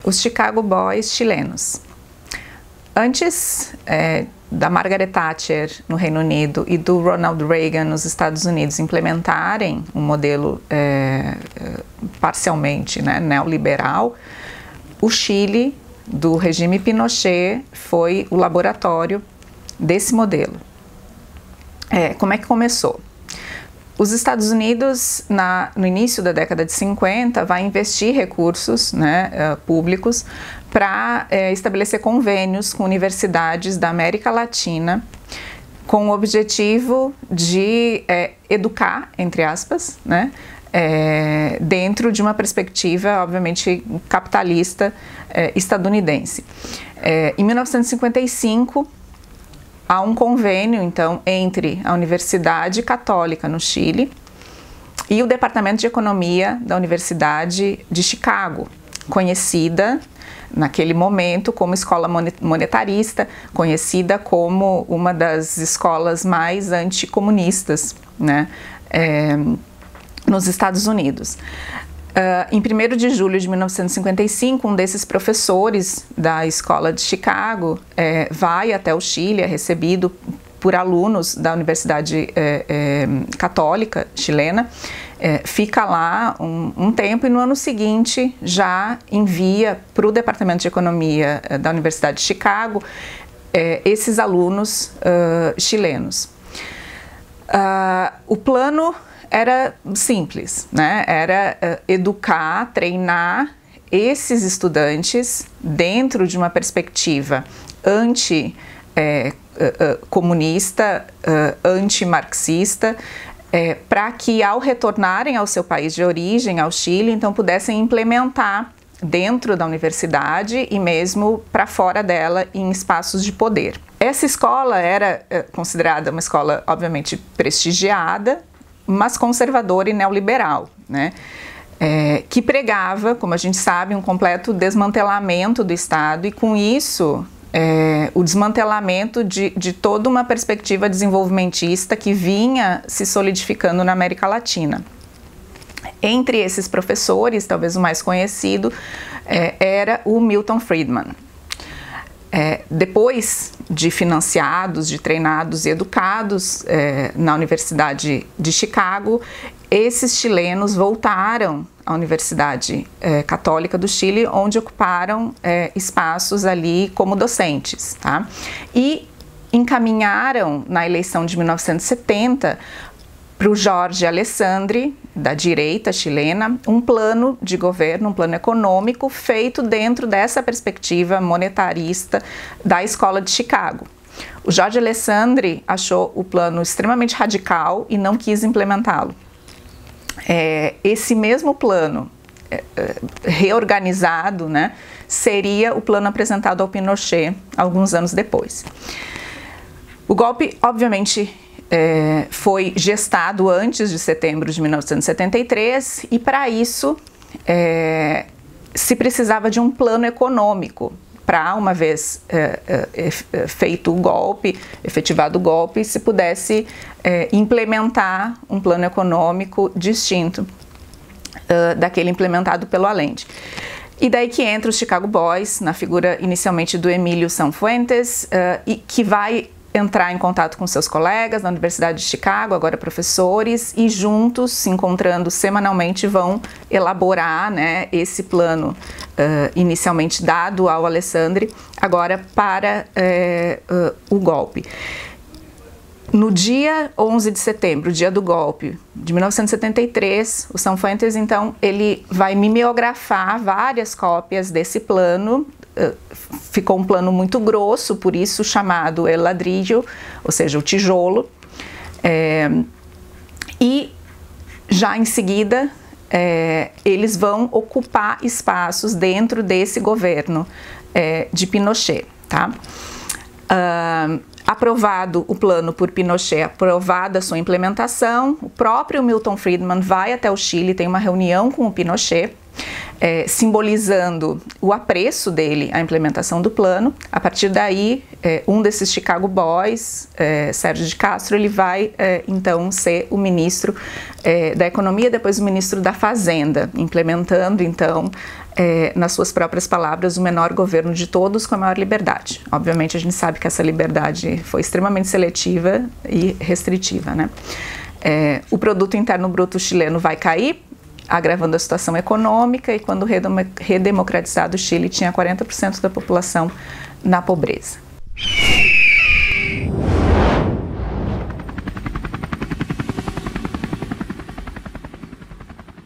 Os Chicago Boys chilenos. Antes da Margaret Thatcher no Reino Unido e do Ronald Reagan nos Estados Unidos implementarem um modelo parcialmente neoliberal, o Chile, do regime Pinochet, foi o laboratório desse modelo. Como é que começou? Os Estados Unidos, no início da década de 50, vai investir recursos públicos para estabelecer convênios com universidades da América Latina, com o objetivo de educar, entre aspas, dentro de uma perspectiva, obviamente, capitalista estadunidense. Em 1955, há um convênio, então, entre a Universidade Católica no Chile e o Departamento de Economia da Universidade de Chicago, conhecida naquele momento como escola monetarista, conhecida como uma das escolas mais anticomunistas, nos Estados Unidos. Em 1º de julho de 1955, um desses professores da escola de Chicago vai até o Chile, é recebido por alunos da Universidade Católica chilena, fica lá um tempo e no ano seguinte já envia para o Departamento de Economia da Universidade de Chicago esses alunos chilenos. O plano era simples, era educar, treinar esses estudantes dentro de uma perspectiva anti-comunista, anti-marxista, para que ao retornarem ao seu país de origem, ao Chile, então pudessem implementar dentro da universidade e mesmo para fora dela em espaços de poder. Essa escola era considerada uma escola, obviamente, prestigiada, mas conservadora e neoliberal, que pregava, como a gente sabe, um completo desmantelamento do Estado e, com isso, o desmantelamento de toda uma perspectiva desenvolvimentista que vinha se solidificando na América Latina. Entre esses professores, talvez o mais conhecido, era o Milton Friedman. Depois de financiados, de treinados e educados na Universidade de Chicago, esses chilenos voltaram à Universidade Católica do Chile, onde ocuparam espaços ali como docentes, e encaminharam na eleição de 1970 para o Jorge Alessandri, da direita chilena, um plano de governo, um plano econômico feito dentro dessa perspectiva monetarista da Escola de Chicago. O Jorge Alessandri achou o plano extremamente radical e não quis implementá-lo. Esse mesmo plano, reorganizado, seria o plano apresentado ao Pinochet alguns anos depois. O golpe, obviamente, foi gestado antes de setembro de 1973 e, para isso, se precisava de um plano econômico para, uma vez feito o golpe, efetivado o golpe, se pudesse implementar um plano econômico distinto daquele implementado pelo Allende. E daí que entra os Chicago Boys, na figura inicialmente do Emílio Sanfuentes, e que vai entrar em contato com seus colegas na Universidade de Chicago, agora professores, e juntos, se encontrando semanalmente, vão elaborar esse plano inicialmente dado ao Alessandri, agora para o golpe. No dia 11 de setembro, dia do golpe de 1973, o Sanfuentes, então, ele vai mimeografar várias cópias desse plano. Ficou um plano muito grosso, por isso chamado El Ladrillo, ou seja, o tijolo, e já em seguida eles vão ocupar espaços dentro desse governo de Pinochet, Aprovado o plano por Pinochet, aprovada a sua implementação, o próprio Milton Friedman vai até o Chile, tem uma reunião com o Pinochet, simbolizando o apreço dele à implementação do plano. A partir daí, um desses Chicago Boys, Sérgio de Castro, ele vai então ser o ministro da Economia, depois o ministro da Fazenda, implementando então nas suas próprias palavras, o menor governo de todos com a maior liberdade. Obviamente, a gente sabe que essa liberdade foi extremamente seletiva e restritiva, né? O produto interno bruto chileno vai cair, agravando a situação econômica, e quando redemocratizado, o Chile tinha 40% da população na pobreza.